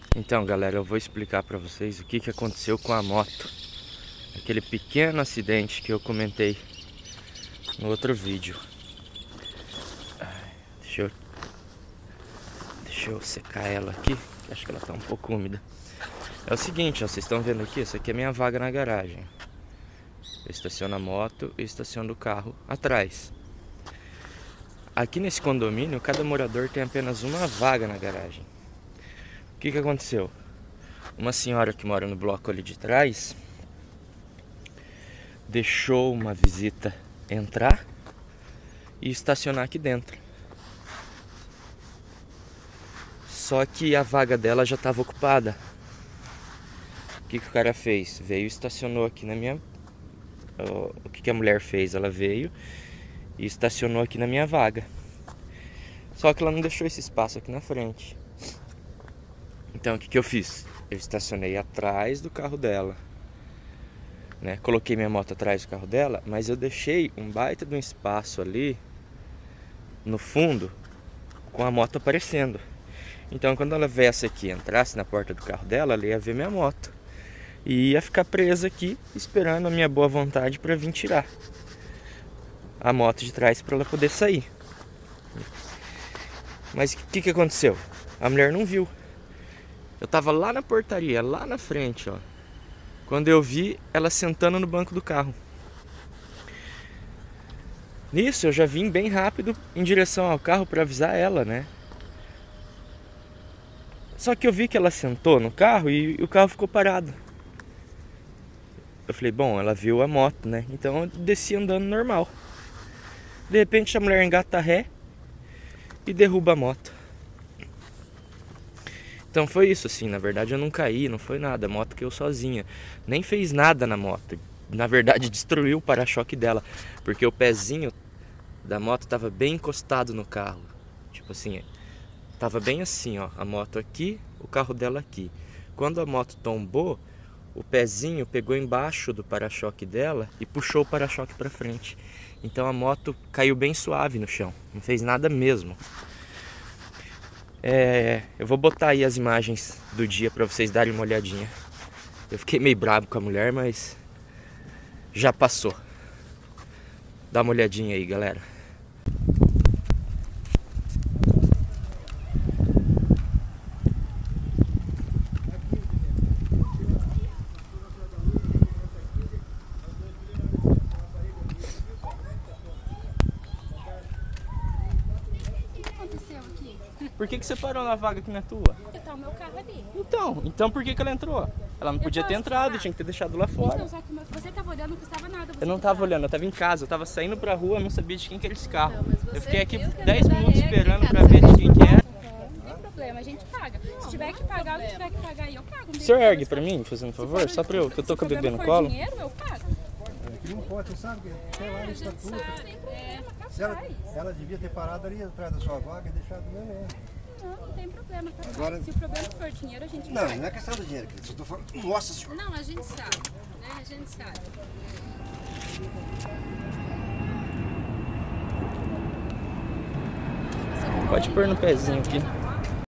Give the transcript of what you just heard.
Então, galera, eu vou explicar pra vocês o que aconteceu com a moto. Aquele pequeno acidente que eu comentei no outro vídeo. Deixa eu secar ela aqui, que acho que ela tá um pouco úmida. É o seguinte, ó, vocês estão vendo aqui, essa aqui é minha vaga na garagem. Eu estaciono a moto e estaciono o carro atrás. Aqui nesse condomínio, cada morador tem apenas uma vaga na garagem. O que aconteceu? Uma senhora que mora no bloco ali de trás deixou uma visita entrar e estacionar aqui dentro. Só que a vaga dela já estava ocupada. O que o cara fez? Veio e estacionou aqui na minha... O que a mulher fez? Ela veio e estacionou aqui na minha vaga. Só que ela não deixou esse espaço aqui na frente. Então o que eu fiz? Eu estacionei atrás do carro dela, né? Coloquei minha moto atrás do carro dela, mas eu deixei um baita de um espaço ali no fundo com a moto aparecendo. Então quando ela viesse aqui e entrasse na porta do carro dela, ela ia ver minha moto e ia ficar presa aqui esperando a minha boa vontade para vir tirar a moto de trás para ela poder sair. Mas o que aconteceu? A mulher não viu. Eu tava lá na portaria, lá na frente, ó. Quando eu vi ela sentando no banco do carro. Nisso eu já vim bem rápido em direção ao carro para avisar ela, né? Só que eu vi que ela sentou no carro e o carro ficou parado. Eu falei, bom, ela viu a moto, né? Então eu desci andando normal. De repente a mulher engata ré e derruba a moto. Então foi isso, assim, na verdade eu não caí, não foi nada, a moto caiu sozinha. Nem fez nada na moto, na verdade destruiu o para-choque dela, porque o pezinho da moto estava bem encostado no carro. Tipo assim, tava bem assim, ó, a moto aqui, o carro dela aqui. Quando a moto tombou, o pezinho pegou embaixo do para-choque dela e puxou o para-choque para frente. Então a moto caiu bem suave no chão, não fez nada mesmo. Eu vou botar aí as imagens do dia pra vocês darem uma olhadinha. Eu fiquei meio bravo com a mulher, mas já passou. Dá uma olhadinha aí, galera. Por que você parou na vaga que não é tua? Porque tá o meu carro ali. Então por que ela entrou? Ela não podia ter entrado, tinha que ter deixado lá fora. Então, só que você tava olhando, não custava nada. Eu não tava olhando, eu tava em casa, eu tava saindo pra rua, eu não sabia de quem que era esse carro. Não, mas Eu fiquei aqui viu que 10 era minutos da esperando réplica, pra ver de quem que era. Não tem problema, a gente paga. Se tiver que pagar, o que tiver que pagar aí, eu pago. O senhor ergue pra mim, fazendo um favor? Só pra eu, que eu tô com a bebê no colo. Se dinheiro, eu pago. Não pode, você sabe que tem lá no estatuto. Ela devia ter parado ali atrás da sua vaga e deixado o meu. Não tem problema. Agora... Se o problema for dinheiro, a gente paga. Não é questão do dinheiro, querido. Eu tô falando... Nossa senhora. Não, a gente sabe, né? A gente sabe. Pode pôr no pezinho aqui.